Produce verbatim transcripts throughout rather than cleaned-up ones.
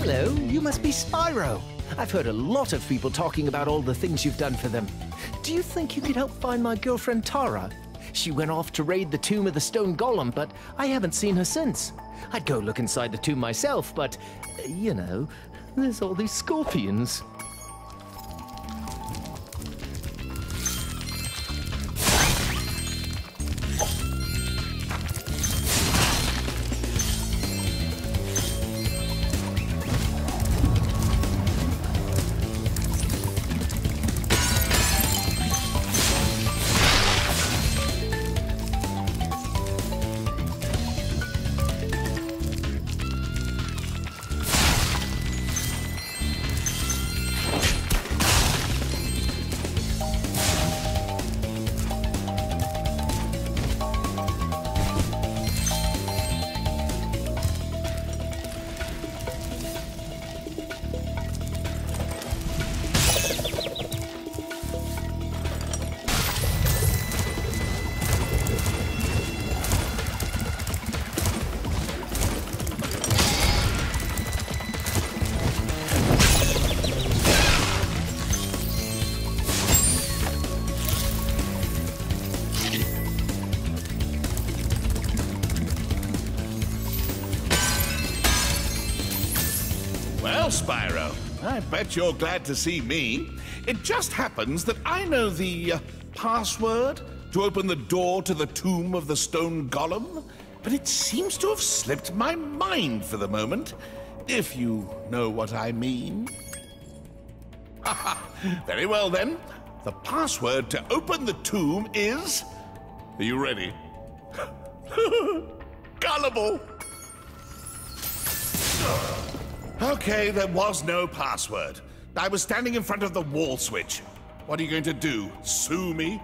Hello, you must be Spyro. I've heard a lot of people talking about all the things you've done for them. Do you think you could help find my girlfriend Tara? She went off to raid the tomb of the stone golem, but I haven't seen her since. I'd go look inside the tomb myself, but, uh, you know, there's all these scorpions. Well, Spyro, I bet you're glad to see me. It just happens that I know the uh, password to open the door to the tomb of the stone golem, but it seems to have slipped my mind for the moment, if you know what I mean. Very well, then. The password to open the tomb is... Are you ready? Gullible! Okay, there was no password. I was standing in front of the wall switch. What are you going to do? Sue me?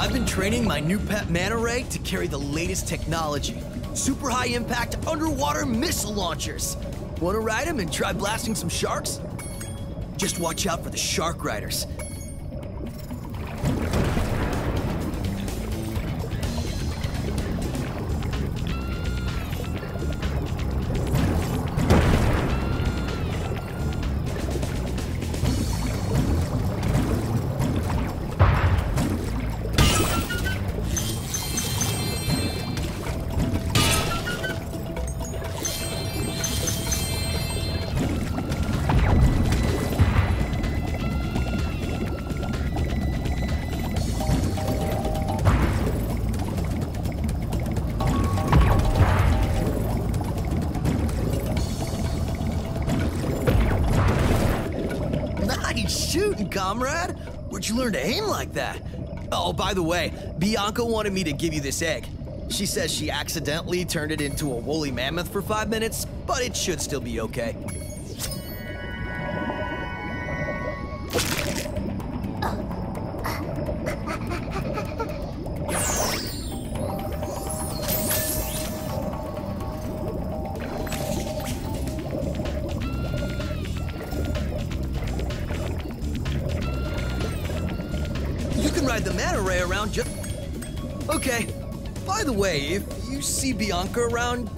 I've been training my new pet manta ray to carry the latest technology. Super high impact underwater missile launchers. Wanna ride them and try blasting some sharks? Just watch out for the shark riders. Shooting, comrade! Where'd you learn to aim like that? Oh, by the way, Bianca wanted me to give you this egg. She says she accidentally turned it into a woolly mammoth for five minutes, but it should still be okay. Ride the manta ray around just... Okay. By the way, if you see Bianca around...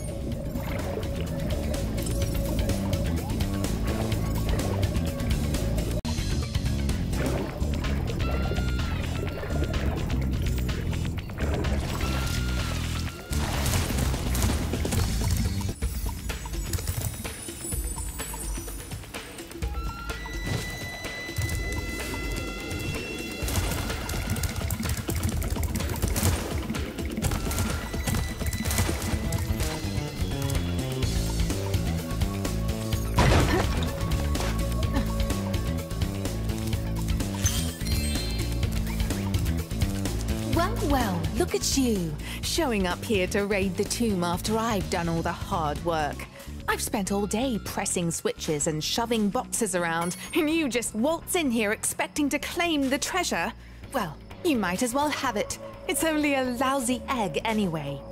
Well, look at you, showing up here to raid the tomb after I've done all the hard work. I've spent all day pressing switches and shoving boxes around, and you just waltz in here expecting to claim the treasure? Well, you might as well have it. It's only a lousy egg anyway.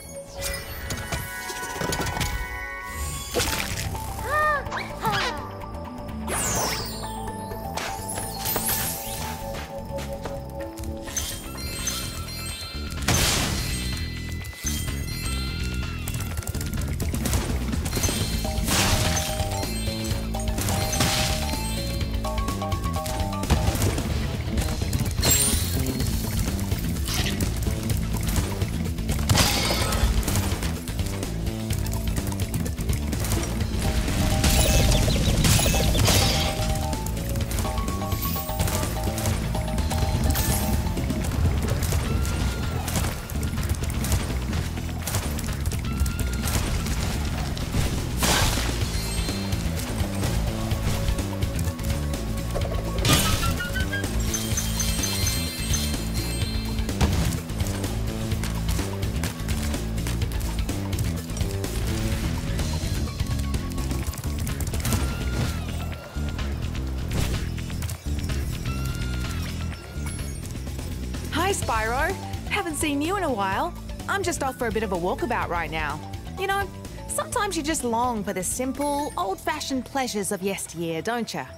Hi, Spyro. Haven't seen you in a while. I'm just off for a bit of a walkabout right now. You know, sometimes you just long for the simple, old-fashioned pleasures of yesteryear, don't you?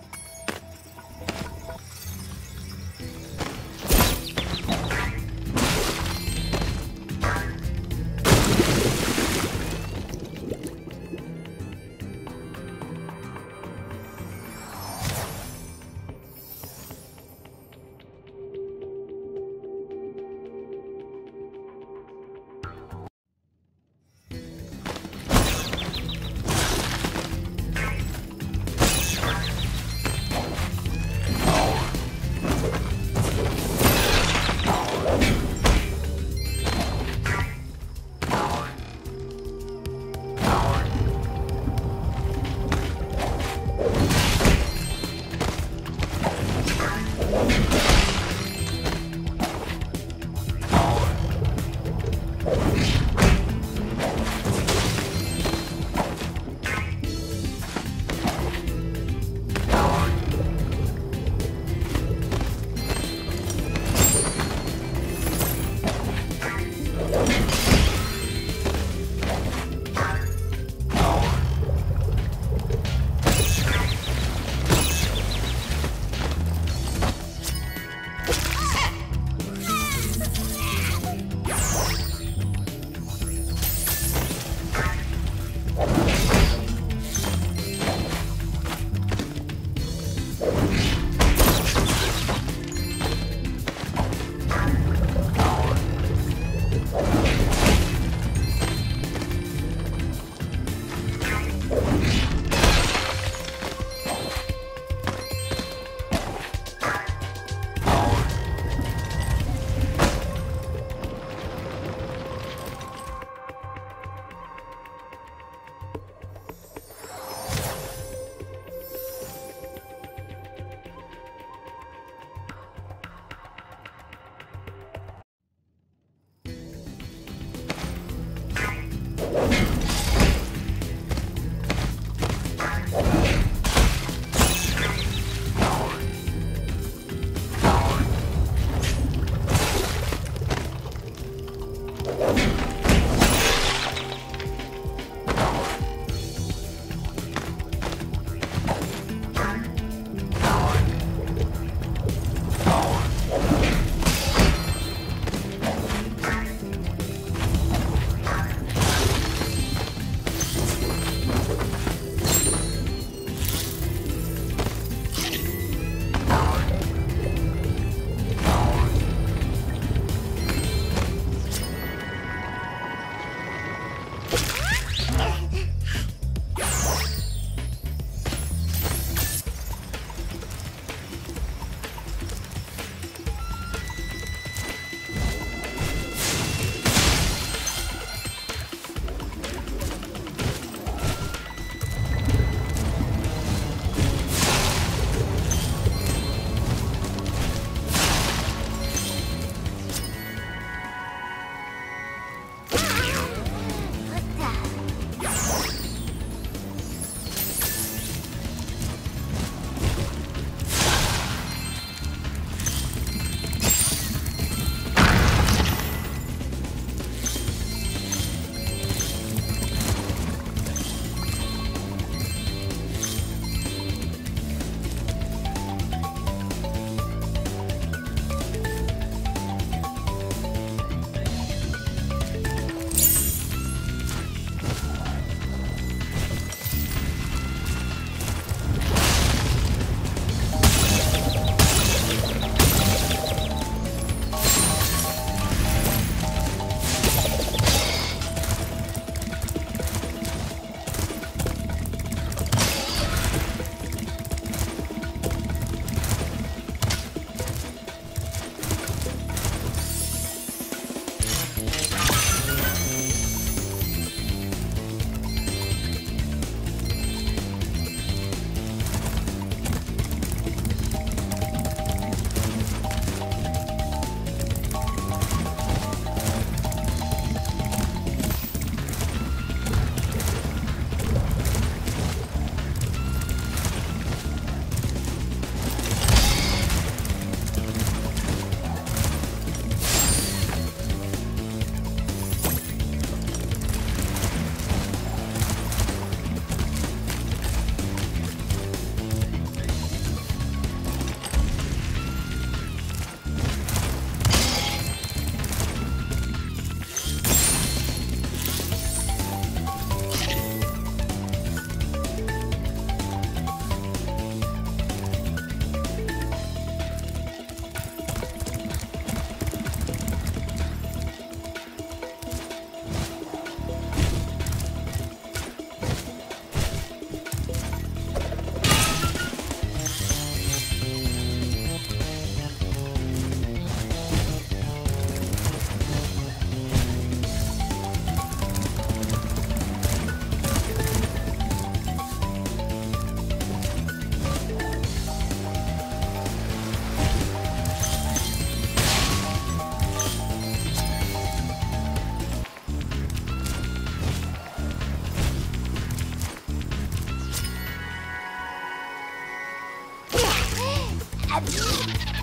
Adieu.